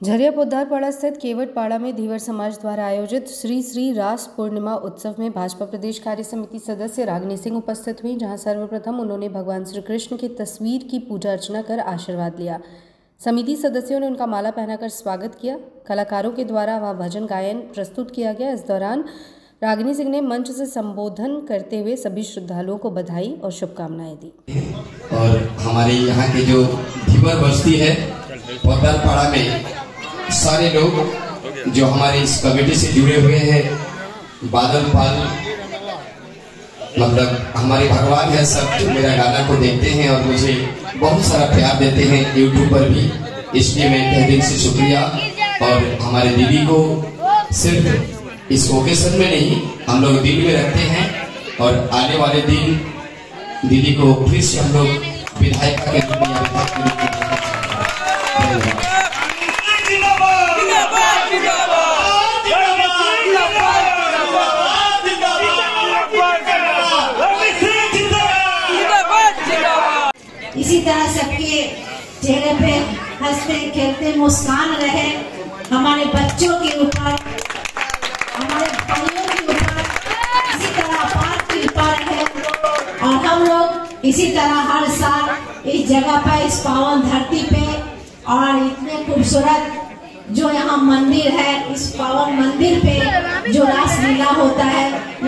झरिया पोद्दारपाड़ा स्थित केवटपाड़ा में धीवर समाज द्वारा आयोजित श्री श्री रास पूर्णिमा उत्सव में भाजपा प्रदेश कार्य समिति सदस्य रागिनी सिंह उपस्थित हुई, जहां सर्वप्रथम उन्होंने भगवान श्री कृष्ण की तस्वीर की पूजा अर्चना कर आशीर्वाद लिया। समिति सदस्यों ने उनका माला पहनाकर स्वागत किया। कलाकारों के द्वारा वहां भजन गायन प्रस्तुत किया गया। इस दौरान रागिनी सिंह ने मंच से संबोधन करते हुए सभी श्रद्धालुओं को बधाई और शुभकामनाएं दी। और हमारे यहाँ के जो धीवर बस्ती है पोद्दारपाड़ा में सारे लोग जो हमारे इस कमेटी से जुड़े हुए हैं, बादल पाल मतलब हमारे भगवान है, सब जो मेरा गाना को देखते हैं और मुझे बहुत सारा प्यार देते हैं यूट्यूब पर भी, इसलिए मैं तहे दिल से शुक्रिया। और हमारे दीदी को सिर्फ इस ओकेशन में नहीं हम लोग दिल में रखते हैं और आने वाले दिन दीदी को फिर से हम लोग विधायिका के रूप में इसी तरह सबके चेहरे पे हंसते खेलते मुस्कान रहे, हमारे बच्चों के ऊपर, हमारे भाइयों के ऊपर इसी तरह अपार कृपा रहे और हम लोग इसी तरह हर साल इस जगह पर, इस पावन धरती पे और इतने खूबसूरत जो यहाँ मंदिर है, इस पावन मंदिर पे जो रास लीला होता है